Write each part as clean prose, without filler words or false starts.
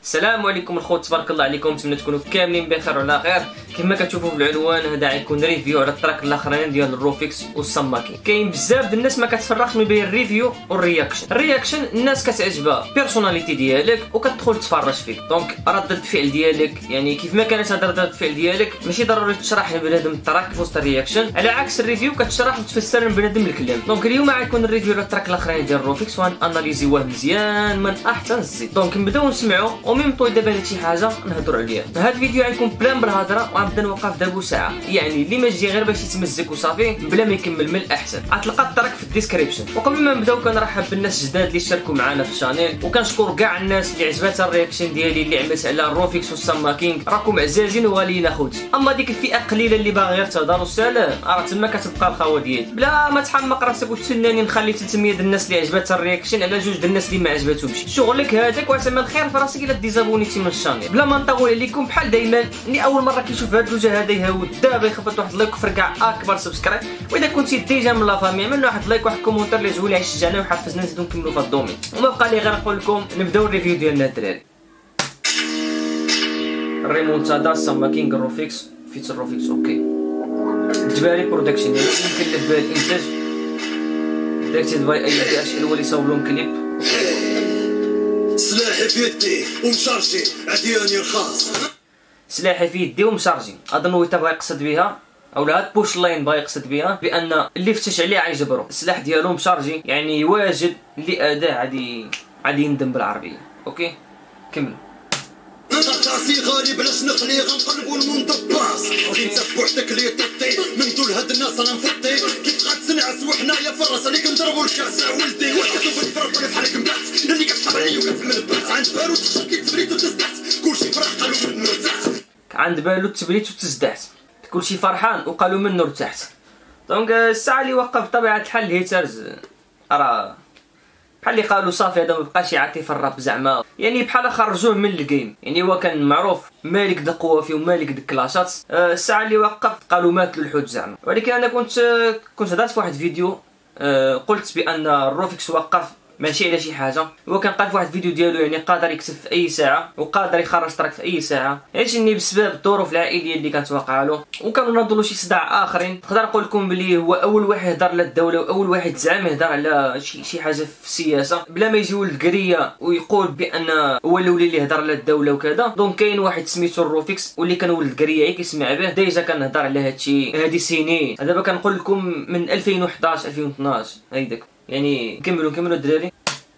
السلام عليكم الخوت، تبارك الله عليكم، نتمنى تكونوا كاملين بخير وعلى خير. كما كتشوفوا في العنوان هذا غيكون ريفيو على التراك الاخرين ديال الروفيكس والسماكين. كاين بزاف ديال الناس ما كتفرقش ما بين الريفيو والرياكشن. الرياكشن الناس كتعجبها بيرسوناليتي ديالك وكتدخل تفرج فيك، دونك ردة الفعل ديالك يعني كيف ما كانت هاد ردة الفعل ديالك ماشي ضروري تشرح لبنادم التراك في وسط الرياكشن، على عكس الريفيو كتشرح وتفسر لبنادم الكلام. دونك اليوم غيكون الريفيو على التراك الاخرين ديال الروفيكس وغناناليزيوه مزيان من احسن الزيت. دونك نبداو نسمعوا وميم طوي دابا هاد شي حاجه نهضروا عليها. هاد الفيديو غيكون بلان بالهضره وغنبدا نوقف دابا ساعه، يعني اللي ما جي غير باش يتمزك وصافي بلا ما يكمل من الاحسن. غتلقى التراك في الديسكريبشن. وقبل ما نبداو كنرحب بالناس الجداد اللي شاركوا معنا في الشانيل، وكنشكر كاع الناس اللي عجباتها الرياكشن ديالي اللي عملت على الروفيكس والسماكين. راكم عزازين وغاليين اخوتي. اما ديك الفئه قليله اللي باغيه تهضر والسلام راه تما كتبقى الخاوه ديالي. بلا ما تحمق راسك وتسناني نخلي 300 ديال الناس اللي عجباتها الرياكشن على جوج ديال الناس اللي ما عجباتهمش. شغلك هذاك وتما الخير في راسك الا ديزابونيتي من الشانيل. بلا ما نطول عليكم، بحال دائما اللي اول مره كيشوف هاد الوجه هذا يهود دابا يخبط واحد لايك وفركع اكبر سبسكرايب، واذا كنتي ديجا من لا فامي عمل واحد لايك وواحد كومونتير اللي زوين يشجعنا ويحفزنا نزيدو نكملوا في الدومين. وما بقى لي غير نقول لكم نبداو الريفيو ديالنا الدراري. الريمونتادا سماكين الروفيكس فيت الروفيكس اوكي. جباري برودكشن يعني مكلف بها الانتاج داكتي باي اي دي اش هو اللي صاوب لهم كليب. سلاحي في يدي ومشارجي عدياني الخاص. سلاحي في يدي ومشارجي، اظن هو بغا يقصد بها اولا هاد بوش لاين بغا يقصد بها بان اللي فتش عليه غيجبرو. السلاح ديالو مشارجي يعني واجد اللي اداه عادي يندم بالعربيه. اوكي كمل. راسي غالي بلاش نخلي غنقلبو المندباس انت بوحدك لي ططي من دول هاد الناس انا نفطي كيف غتنعس وحنايا في الراس اللي كنضربو الكاس ولدي وكتوب الفرق اللي بحالك مبات اللي كتحب عليا وكتعمل بات عند بالو تشكي تبريد وتزدحت كلشي فرح قالو منو ارتحت. عند بالو تبريد وتزدحت كلشي فرحان وقالوا منو ارتحت. دونك الساعه اللي وقف بطبيعه الحال الهيترز راه بحال اللي قالوا صافي هذا مبقاش يعطي في الراب زعما، يعني بحال خرجوه من الجيم. يعني هو كان معروف مالك د قوه فيه ومالك د كلاشات. الساعه اللي وقف قالوا مات للحوت زعما. ولكن انا كنت هضرت في واحد الفيديو قلت بان الروفيكس وقف ماشي على شي حاجه. هو كان قال في واحد الفيديو ديالو يعني قادر يكتب في اي ساعه وقادر يخرج تراك في اي ساعه، علاش اني بسبب الظروف العائليه اللي كانت واقعه له وكانوا ناضوا له شي صداع اخرين. نقدر نقول لكم بلي هو اول واحد يهضر على الدوله واول واحد زعما يهضر على شي حاجه في السياسه بلا ما يجي ولد قريه ويقول بان هو الاولي اللي يهضر على الدوله وكذا. دونك كاين واحد سميتو الروفيكس واللي كان ولد قريه كيسمع به ديجا كنهضر على هادشي هادي سنين. دابا كنقول لكم من 2011 2012 هيداك. يعني كملوا الدراري.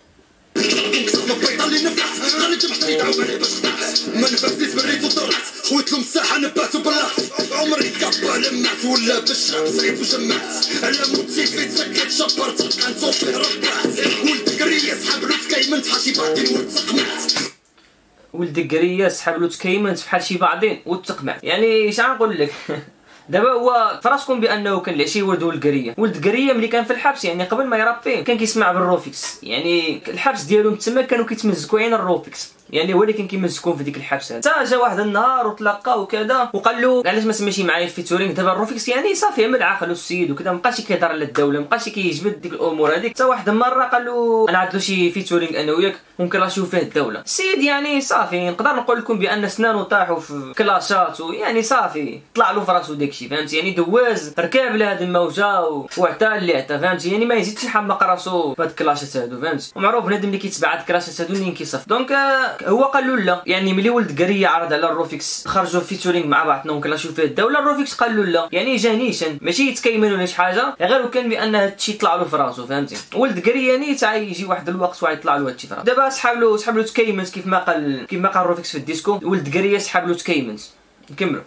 ما نفسيت بريت وطرت خويت لهم الساحه نبات وبلغت عمري كبا لمعت ولا بالشعب صعيب وجمعت على موتي في تسكت شبرت كنصوفي ربعت ولد قريه سحب له تكيمنت بحال شي بعضين وتقمعت. ولد قريه سحب له تكيمنت بحال شي بعضين وتقمعت. يعني اش غنقول لك دابا هو فراسكم بانه كان العشي ولد القريه. ولد القريه ملي كان في الحبس يعني قبل ما يرابي كان كيسمع بالروفيكس. يعني الحبس ديالهم تما كانوا كيتمزكوا عين الروفيكس، يعني هو اللي كان كيمزكون في ديك الحبس هذا. حتى جا واحد النهار وتلاقى وكذا وقال له علاش ما سميتيش معايا في فيتورينغ. دابا الروفيكس يعني صافي عمل عقلو السيد وكذا مابقاش كيهضر على الدوله مابقاش كيجبد ديك الامور هذيك. حتى واحد المره قال له انا عاد له شي فيتورينغ انا وياك ممكن نشوف فيه الدوله. السيد يعني صافي نقدر نقول لكم بان سنانو طاحوا في كلاشات ويعني صافي طلع له في راسو داكشي فهمتي. يعني دواز ركاب لهاد الموجه وعطى اللي عطى فهمتي. يعني ما يزيدش يحمق راسو في هاد الكلاشات هادو فهمتي. ومعروف بنادم اللي كيتبع هاد الكلاشات هادو منين كيصف. دونك هو قال له لا، يعني ملي ولد قريه عرض على الروفيكس خرجوا فيتورينغ مع بعضنا ممكن نشوف فيه الدوله. الروفيكس قال له لا، يعني جا نيشان ماشي يتكيمن ولا شي حاجه غير كان بان هادشي طلع له في راسو فهمتي. ولد قريه يعني تا يجي واحد الوقت ويطلع له هادشي في راسو. دابا سحب له تكيمنت كيف ما قال الروفيكس في الديسكو. ولد قريه سحب له تكيمنت. نكملوا.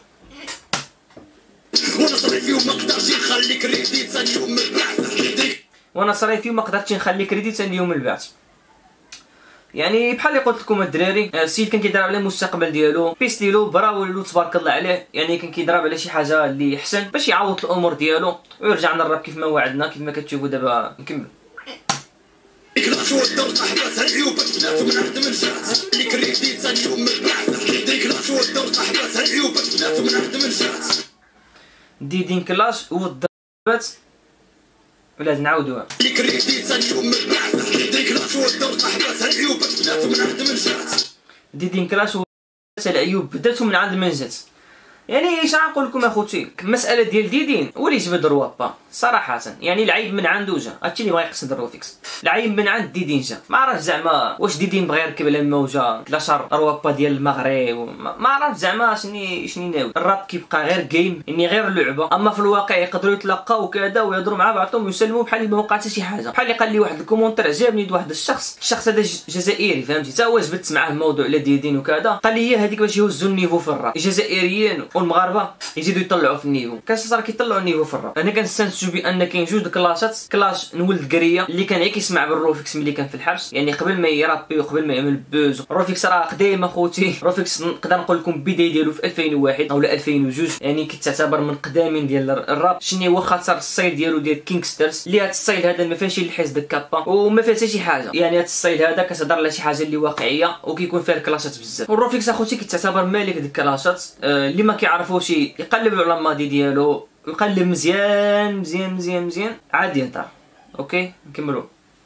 وانا صريت فيهم ما قدرتش نخلي كريديت ثاني يوم من البعث. وانا صريت فيهم ما قدرتش نخلي كريديت ثاني يوم من البعث. يعني بحال اللي قلت لكم الدراري السيد كان كيضرب على المستقبل ديالو بيستيلو براولو تبارك الله عليه. يعني كان كيضرب على شي حاجه اللي احسن باش يعوض الامور ديالو ويرجع للراب كيف ما وعدنا كيف ما كتشوفوا دابا. نكمل. ديكلاش والدور احبس هالعيوبات بنات من عهد من جات اللي كريديت ثاني يوم من البعث. ديكلاش والدور احبس هالعيوبات بنات من عهد من جات دين كلاش والضربات ولا نعاودوها. اللي كريديت ثاني يوم من البعث. ديكلاش والدور احبس هالعيوبات بنات من عهد من جات ديدين كلاش العيوب بداتو من عند من جات. يعني اش غنقول لكم اخوتي، المساله ديال ديدين ولي جبد روابا صراحه، يعني العيب من عنده جا، هادشي اللي بغا يقصد الروفيكس، العيب من عند ديدين جا. ما عرفت زعما واش ديدين بغى يركب على الموجه لا شار روابا ديال المغرب، ما عرفت زعما شني ناوي. الراب كيبقى غير جيم، يعني غير لعبه، اما في الواقع يقدروا يتلاقاو وكذا ويهضروا مع بعضهم ويسلموا بحال ما وقع حتى شي حاجه. بحال اللي قال لي واحد الكومونتير عجبني واحد الشخص هذا جزائري فهمتي، حتى هو جبت معاه الموضوع على ديدين وكذا، قال لي هذيك باش يهزوا النيفو في الراب، الجزائريين والمغاربه يزيدوا يطلعوا في النيفو. صار كيطلعوا النيفو في الراب. انا كنستنتجوا بان كاين جوج كلاشات، كلاش نولد قريه اللي كان غير كيسمع بالروفيكس ملي كان في الحبس، يعني قبل ما يرابي وقبل ما يعمل بوز. روفيكس راه قديم اخوتي، روفيكس نقدر نقول لكم البدايه ديالو في 2001 او 2002، يعني كتعتبر من قدامين ديال الراب. شنو هو خاطر الصيل ديالو ديال كينغسترز، اللي هاد الصيل هذا ما فيهش الحس ديال كابا وما فيها حتى شي حاجه، يعني هاد الصيل هذا كتهضر على شي حاجه اللي واقعيه وكيكون فيها الكلاشات بزاف. والروفيكس اخوتي كتعتبر مالك ديك الكلاشات. اللي ما كيعرفوش يقلب على الماضي ديالو ويقلب مزيان مزيان مزيان مزيان عاد يهضر. اوكي نكملوا.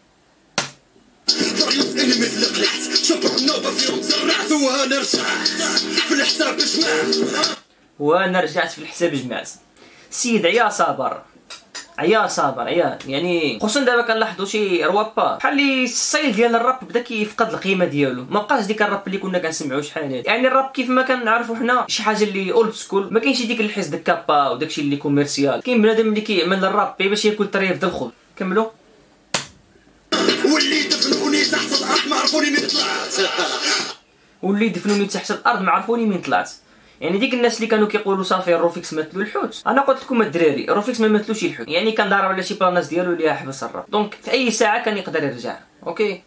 وانا رجعت في الحساب جمعت. السيد عيا صابر يعني خصوصا دابا كنلاحظوا شي روابا بحال اللي الصيل ديال الراب بدا كيفقد القيمه ديالو، ما بقاش ديك الراب اللي كنا كنسمعوا شحال هادي. يعني الراب كيف ما كنعرفوا حنا شي حاجه اللي اولد سكول، ما كاينش ديك الحس ديال كابا وداكشي اللي كوميرسيال. كاين بنادم اللي كيعمل الراب باش ياكل طريف ديال الخبز. كملوا. واللي دفنوني تحت الارض ما عرفوني من طلعت. يعني ديك الناس اللي كانوا كيقولوا صافي الروفيكس مثلوا الحوت، انا قلت لكم الدراري الروفيكس ما مثلوش الحوت، يعني كان ضارب على شي بلاناس ديالو اللي حبس الراب، دونك في اي ساعه كان يقدر يرجع. اوكي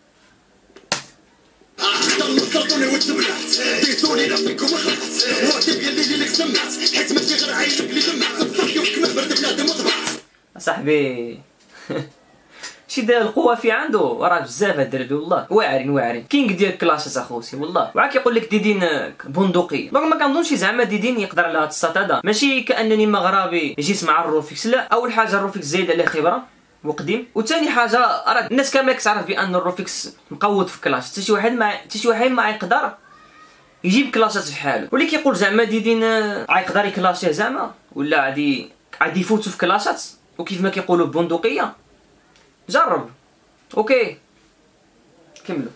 صاحبي شي داير القوه في عنده راه بزاف الدراري والله واعرين. كينغ ديال كلاشات اخوتي والله. وعا كيقول لك ديدين بندقي، دونك ما كنظنش زعما ديدين يقدر على هاد الساط هذا. ماشي كانني مغربي جيت مع الروفيكس، لا. اول حاجه الروفيكس زايد عليه خبره وقديم، وثاني حاجه راه الناس كامل كتعرف بان الروفيكس مقود في كلاش، حتى شي واحد ما يقدر يجيب كلاشات في حاله. واللي كيقول زعما ديدين يقدر يكلاشيه زعما ولا عادي يفوتوا في كلاشات وكيف ما كيقولوا بندقيه، جرب. اوكي كملوا.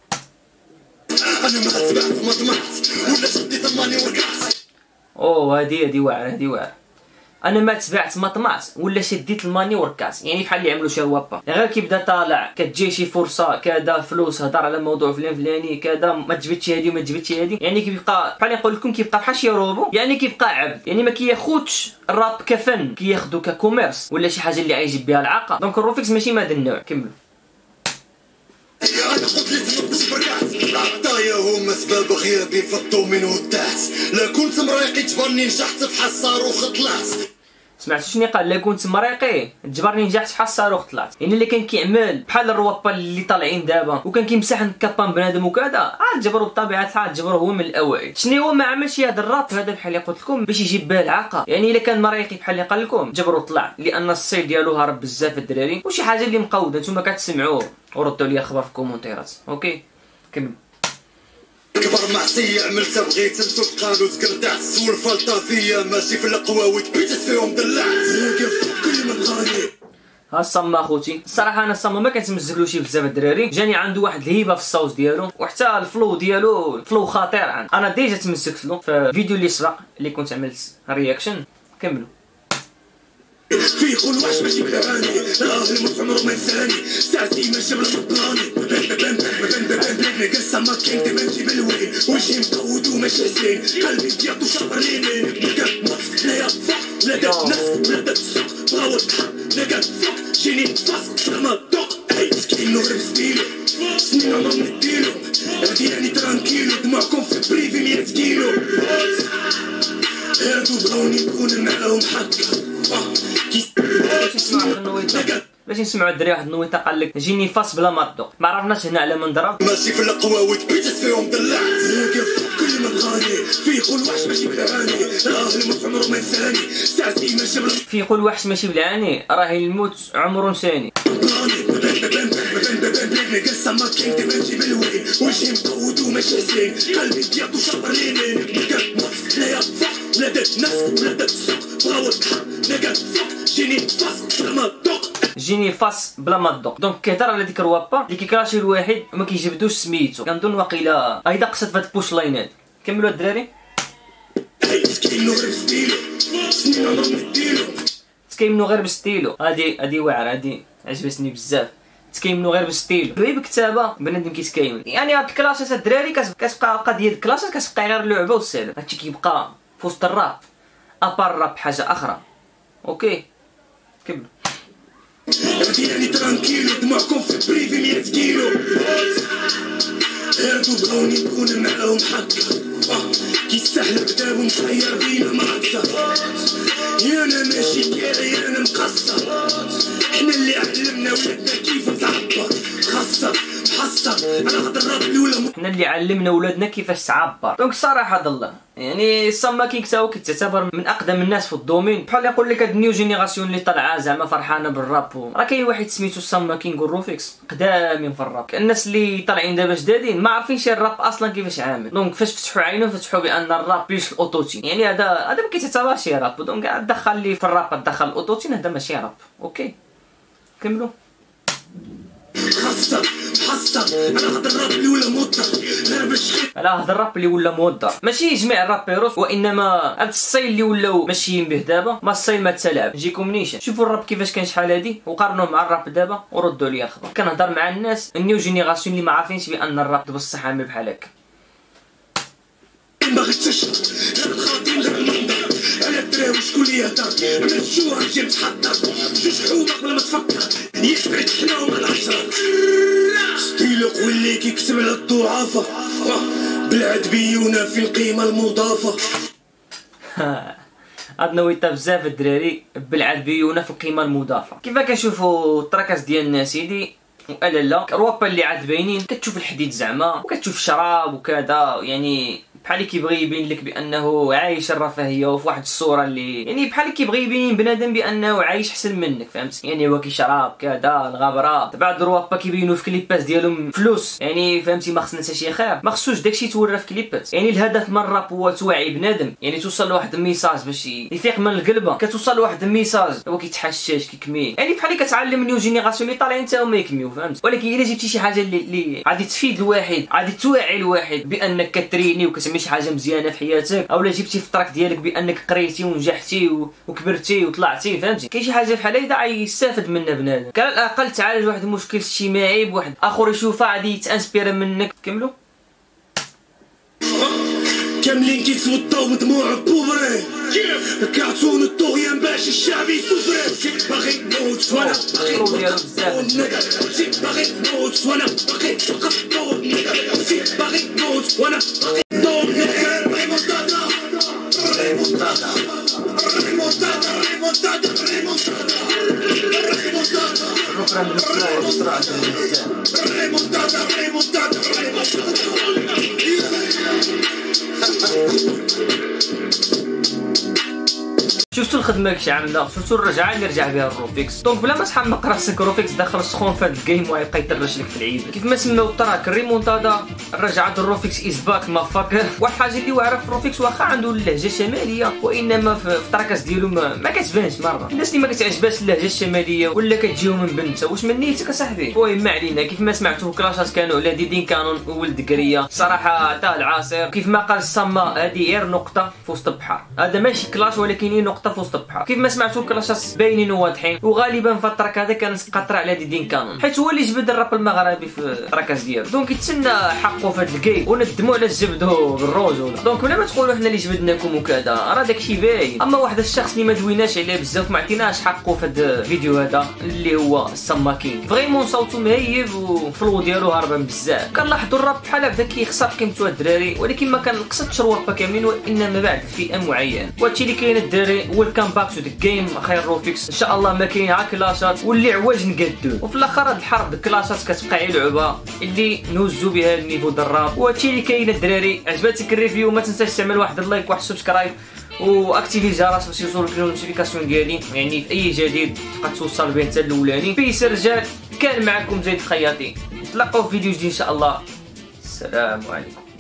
هادي واعره. انا ما تبعت ما طمعت ولا شديت الماني وركعت، يعني بحال اللي عملوا شي روابا، غير كيبدا طالع كتجي شي فرصه كذا فلوس، هضر على موضوع فلاني كذا، ما تجبدش هادي وما تجبدش هادي، يعني كيبقى بحال نقول لكم كيبقى بحال شي روبو، يعني كيبقى عبد، يعني ما كياخذش الراب كفن، كياخذو ككوميرس ولا شي حاجه اللي غيجيب بها العاقه. دونك الروفيكس ماشي من هذا النوع. كملوا. عطايا هما سبب غيابي في الدومين والدعس، لا كنت مريقي تجبرني نجحت بحال الصاروخ طلعت. سمعتوا شنو قال؟ لا كنت مريقي تجبرني نجحت بحال الصاروخ طلعت. يعني اللي كان كيعمل بحال الروابا اللي طالعين دابا وكان كيمسح كابان بنادم وكذا، عاد جبروا بطبيعه الحال، جبروا هو من الاوائل. شنو هو ما عملش هذا الراب هذا بحال اللي قلت لكم باش يجيب بها العاقه، يعني الا كان مريقي بحال اللي قال لكم جبروا طلع، لان الصيد ديالو هرب بزاف الدراري وشي حاجه اللي مقوده. نتوما كتسمعوا وردوا لي اخبار في الكومونتيرات. اوكي كمل. كبر معصية عملتها بغيت نسوق قالوا زكرداس، والفلطة فيا ماشي في القواوي تبيتت فيهم دلعت، كل من غالي. ها الصما اخوتي، الصراحه انا الصما ما كنتمزكلوش بزاف الدراري، جاني عنده واحد الهيبه في الصوت ديالو وحتى الفلو ديالو فلو خطير عن. انا ديجا تمسكت له في الفيديو اللي سبق اللي كنت عملت رياكشن. كملوا. في كل واش ماشي بالعاني، راه الموت عمرو ما ينساني، ساعتي ما جبل الطاني، بن قصه ما كاين تبانتي بالوين، وجهي مقود وماشي حزين، قلبي ديالو شابريني، بقات ماسك لا فوق لا دات نفس لا دات السوق، بغاو الحق لا قات فوق جيني فاسق ما دوق، اي مسكين نور بسبيلو، سنين عمرهم نديلو، هادي يعني ترانكيلو، دماغكم في بريفي 100 كيلو، هادو بغاوني نكون معاهم حقا. باش نسمعوا الدراري واحد النويطه قال لك جيني فاس بلا ما تدوق، ما عرفناش هنا على من ضرب. ماشي في القواوي تبيتت فيهم دلعت، كل من غاني في يقول وحش ماشي بالعاني، راه الموت عمرو ما ينساني، ساعتي ما جبل في يقول وحش ماشي بالعاني، راه الموت عمرو نساني. سما كينغ ديما نجيب الوين وجهي مقود وماشي حزين قلبي ديالو شابرينين نلقى موت لا يا فوق لا داك ناس ولا داك السوق بغاو البحر نلقى فوق جيني فاس بلا ما دوق جيني فاس بلا ما تدوق. دونك كيهضر على ديك الروابا اللي كيكراشي الواحد وما كيجبدوش سميتو. كنظن واقيلا هيدا قصد في هاد البوش لاينات. كملوا الدراري. تكيمنو غير بستيلو. هادي واعره، هادي عجبتني بزاف. تكيمنو غير بستيلو غير بكتابه بنادم كيتكيمن. يعني هاد الكلاشات الدراري كتبقى قضيه الكلاشات كتبقى غير اللعبه والسلام. هادشي كيبقى في وسط الراب ابار الراب حاجه اخرى. اوكي كمل. يعني ترانكيلو دماغكم في بريفي 100 كيلو هادو بغاوني نكون معاهم حكا كيستحلى كتابهم مخير بينا معكسة يا انا ماشي كاري انا مقصر حنا اللي علمنا ولادنا كيف نتعبر خاصة محصر انا غد الراب الاولى حنا اللي علمنا ولادنا كيفاش تعبر. دونك الصراحه الله يعني سما كينغ تا هو كيتعتبر من اقدم الناس في الدومين. بحال يقول لك هاد النيو جينيراسيون اللي طالعه زعما فرحانه بالراب. راه كاين واحد سميتو سما كينغ والروفيكس قدامين في الراب. الناس اللي طالعين دابا جدادين ما عارفينش الراب اصلا كيفاش عامل. دونك فاش فتحوا عينهم فتحوا بان الراب بليش الاوتوتين. يعني هذا ما كيتعتبرش راب. دونك دخل لي في الراب دخل الاوتوتين هذا ماشي راب. اوكي كملوا. محصر انا هاد الراب اللي ولا موضر غير باش على هذا الراب اللي ولا موضر ماشي جميع الرابيروس وانما هاد الستايل اللي ولاو ماشيين به دابا ما الستايل ما تلعب. نجيكم منيشان شوفوا الراب كيفاش كان شحال هادي وقارنوه مع الراب دابا وردوا لي الخبر. كنهضر مع الناس النيو جينيراسيون اللي ما عارفينش بان الراب بصح عامل بحال هكا. باغي تشرب غير الخاطين غير المنظر على الدراوي شكون اللي يهضر على الجوع جاي متحضر جوج حومه قبل ما تفكر يتبعد حنا ومع العشرة ستيلو واللي كيكتب على الضعافة بالعدبيونة في القيمة المضافة. هاد نويتا بزاف الدراري بالعدبيونة في القيمة المضافة. كيف كنشوفوا التراكاس ديالنا سيدي لا الروابا اللي عاد باينين كتشوف الحديد زعما وكتشوف الشراب وكذا. يعني بحال كيبغي يبين لك بانه عايش الرفاهيه وفي واحد الصوره اللي يعني بحال كيبغي يبين بنادم بانه عايش احسن منك فهمت. يعني هو كيشرب كذا الغبره. بعض الروابا كيبينوا في كليبات ديالهم فلوس يعني فهمتي ما خصنا حتى شي خير. ما خصوش داكشي تورى في كليبات. يعني الهدف من الراب هو توعي بنادم يعني توصل لواحد الميساج باش يفيق من القلبه. كتوصل لواحد الميساج هو كيتحشش كيكمي. يعني بحال كتعلم نيو جينيراسيون اللي طالعين حتى هما يكميو فهمت. ولكن الا جبتي شي حاجه اللي غادي تفيد الواحد غادي توعي الواحد بانك كتريني وكتعمل شي حاجه مزيانه في حياتك اولا جبتي في الطراك ديالك بانك قريتي ونجحتي وكبرتي وطلعتي فهمتي. كاين شي حاجه بحال هيدا غيستافد منها بنادم. على الاقل تعالج واحد المشكل اجتماعي بواحد اخر يشوفها غادي يتانسبير منك. كملوا. كاملين كيكسبوا الضو بدموع بوفري كارتون الطغيان باش الشعب يسوفري باغي نموت وانا باغي نموت وانا باغي نموت وانا شفتوا الخدمه كيفاش عامله. شفتوا الرجعه اللي رجع بها الروفيكس. دونك بلا ما تحمق راسك روفيكس داخل سخون في هذا الجيم وغيبقى يطرش لك في العيد. كيف ما سماو التراك الريمونتادا الرجعه الروفيكس از باك ما فاكر. واحد الحاجه اللي واعره في الروفيكس واخا عنده اللهجه الشماليه وانما في التراكاس ديالو ما كتبانش مره. الناس اللي ما كتعجبهاش اللهجه الشماليه ولا كتجيو من بنت واش من نيتك اصاحبي. المهم ما علينا. كيف ما سمعتوا كلاشات كانوا على ديدين كانون وولد قريه صراحه تاه العاصر. كيف ما قال سما هذه غير نقطه في وسط البحر. هذا ماشي كلاش ولكن هي نقطه في وسط البحر. كيف ما سمعتوا الكلاشات باينين وواضحين وغالبا في التراك هذا كانت قطره على ديدين كانون حيت هو اللي جبد الراب المغربي في التراكاس ديالو. دونك يتسنى حقه في هذا الجيم وندموا على جبدوه بالروج. دونك بلا ما تقولوا حنا اللي جبدناكم وكذا راه داكشي باين. اما واحد الشخص اللي ما دويناش عليه بزاف ما عطيناش حقه في هذا الفيديو هذا اللي هو سما كينغ. فريمون صوتو مهيب وفلو ديالو هربان بزاف. كنلاحظوا الراب بحال هكا كيخسر قيمته الدراري ولكن ما كنقصدش الروابا كاملين وانما بعد فئه معينه. وهادشي اللي كاين الدراري. ويلكم باك تو ذا جيم خير روفيكس. ان شاء الله ما كاين عا كلاشات واللي عواج نقادوه. وفي الاخر هاد الحرب الكلاشات كتبقى غير لعبه اللي نوزو بها النيفو د الراب. وهادشي اللي كاين الدراري. عجباتك الريفيو ما تنساش تعمل واحد اللايك واحد السبسكرايب واكتيفي الجرس باش يوصلك النوتيفيكاسيون ديالي. يعني في اي جديد تبقى توصل به حتى الاولاني. بيس رجال كان معكم زيد الخياطي. نتلاقاو في فيديو جديد ان شاء الله. السلام عليكم.